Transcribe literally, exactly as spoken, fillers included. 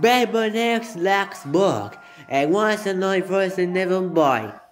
Baby next likes book, and once a night first and never buy.